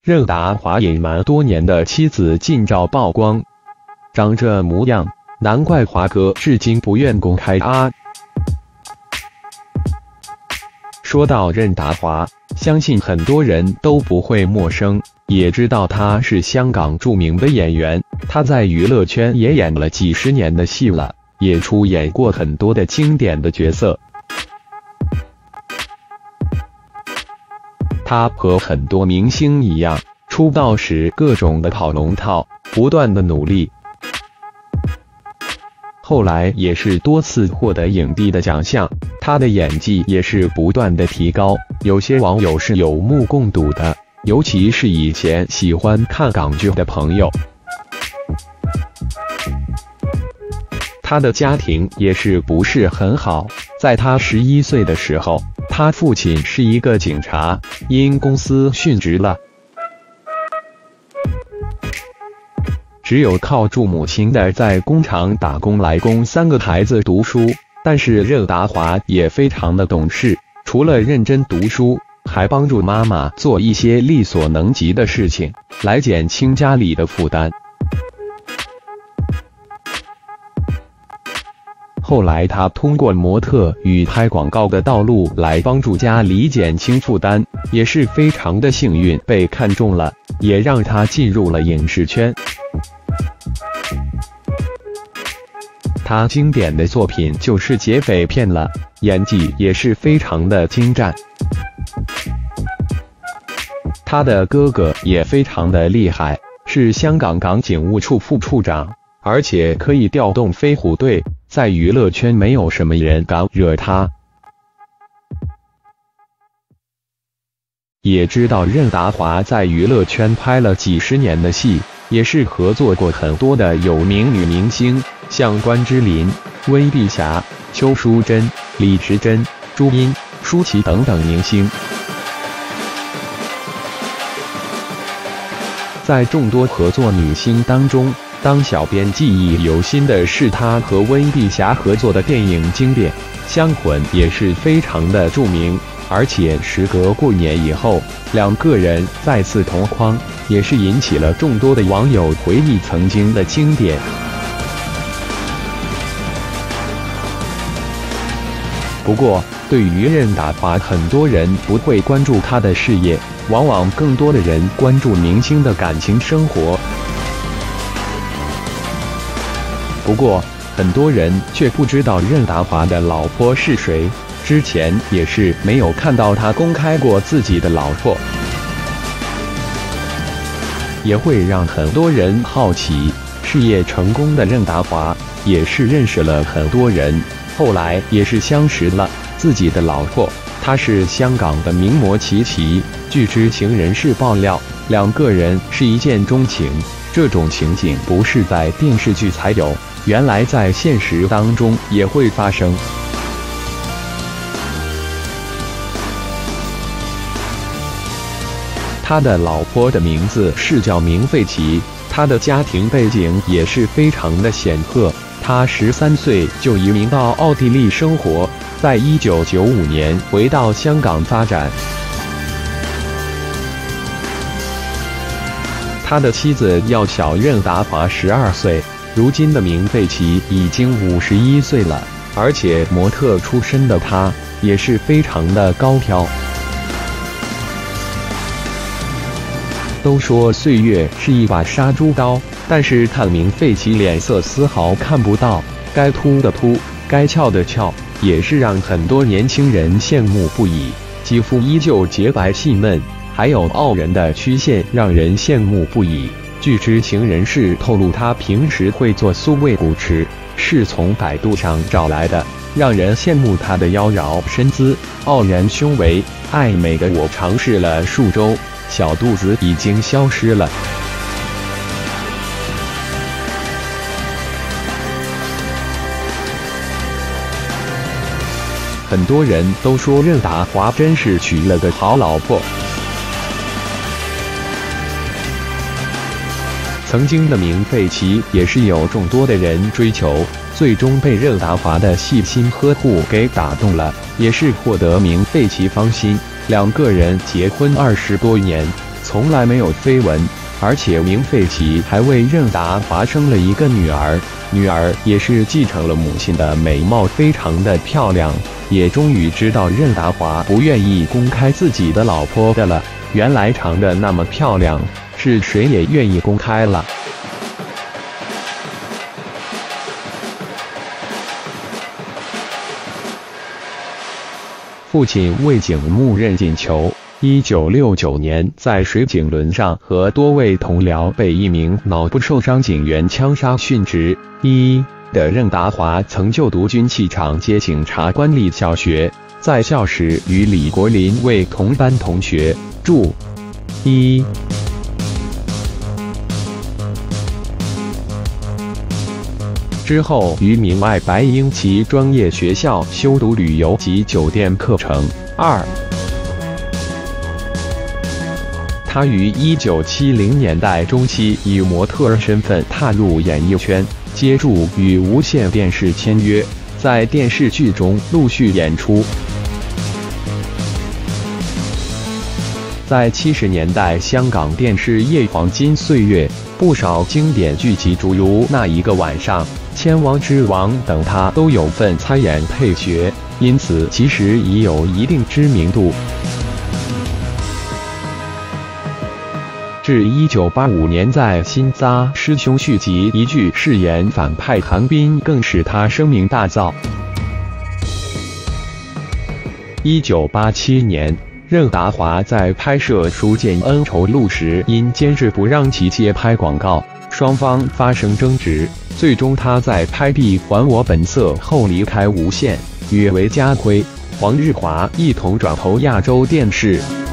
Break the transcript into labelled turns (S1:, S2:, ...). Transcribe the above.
S1: 任达华隐瞒多年的妻子近照曝光，长这模样，难怪华哥至今不愿公开啊。说到任达华，相信很多人都不会陌生，也知道他是香港著名的演员，他在娱乐圈也演了几十年的戏了，也出演过很多的经典的角色。他和很多明星一样，出道时各种的跑龙套，不断的努力。后来也是多次获得影帝的奖项，他的演技也是不断的提高，有些网友是有目共睹的，尤其是以前喜欢看港剧的朋友。他的家庭也是不是很好，在他11岁的时候，他父亲是一个警察，因公司殉职了，只有靠助母亲的在工厂打工来供3个孩子读书。但是任达华也非常的懂事，除了认真读书，还帮助妈妈做一些力所能及的事情，来减轻家里的负担。后来他通过模特与拍广告的道路来帮助家里减轻负担，也是非常的幸运被看中了，也让他进入了影视圈。他经典的作品就是劫匪片了，演技也是非常的精湛。他的哥哥也非常的厉害，是香港港警务处副处长，而且可以调动飞虎队，在娱乐圈没有什么人敢惹他。也知道任达华在娱乐圈拍了几十年的戏，也是合作过很多的有名女明星，像关之琳、温碧霞、邱淑贞、李时珍、朱茵、舒淇等等明星。在众多合作女星当中，当小编记忆犹新的是他和温碧霞合作的电影经典《香魂》，也是非常的著名。而且时隔过年以后，两个人再次同框，也是引起了众多的网友回忆曾经的经典。不过，对于任达华，很多人不会关注他的事业，往往更多的人关注明星的感情生活。不过，很多人却不知道任达华的老婆是谁。之前也是没有看到他公开过自己的老婆，也会让很多人好奇。事业成功的任达华也是认识了很多人，后来也是相识了自己的老婆，她是香港的名模琪琪。据知情人士爆料，两个人是一见钟情，这种情景不是在电视剧才有，原来在现实当中也会发生。他的老婆的名字是叫明费奇，他的家庭背景也是非常的显赫。他13岁就移民到奥地利生活，在1995年回到香港发展。他的妻子要小任达华12岁，如今的明费奇已经51岁了，而且模特出身的他也是非常的高挑。都说岁月是一把杀猪刀，但是看明费奇脸色丝毫看不到，该秃的秃，该翘的翘，也是让很多年轻人羡慕不已。肌肤依旧洁白细嫩，还有傲人的曲线，让人羡慕不已。据知情人士透露，他平时会做素味古驰，是从百度上找来的，让人羡慕他的妖娆身姿、傲人胸围。爱美的我尝试了数周，小肚子已经消失了。很多人都说任达华真是娶了个好老婆。曾经的明费奇也是有众多的人追求，最终被任达华的细心呵护给打动了，也是获得明费奇芳心。两个人结婚20多年， 从来没有绯闻。而且明费奇还为任达华生了一个女儿，女儿也是继承了母亲的美貌，非常的漂亮。也终于知道任达华不愿意公开自己的老婆的了，原来长得那么漂亮，是谁也愿意公开了。父亲魏景木任进球。1969年，在水警轮上和多位同僚被一名脑部受伤警员枪杀殉职。的任达华曾就读军器厂街警察官立小学，在校时与李国林为同班同学。注之后于明爱白鹰旗专业学校修读旅游及酒店课程。他于1970年代中期以模特儿身份踏入演艺圈，接触与无线电视签约，在电视剧中陆续演出。在70年代香港电视业黄金岁月，不少经典剧集诸如《那一个晚上》《千王之王》等，他都有份参演配角，因此其实已有一定知名度。至1985年在《新扎师兄》续集一剧饰演反派韩冰，更使他声名大噪。1987年，任达华在拍摄《书剑恩仇录》时，因监制不让其接拍广告，双方发生争执，最终他在拍《必还我本色》后离开无线，与韦家辉、黄日华一同转投亚洲电视。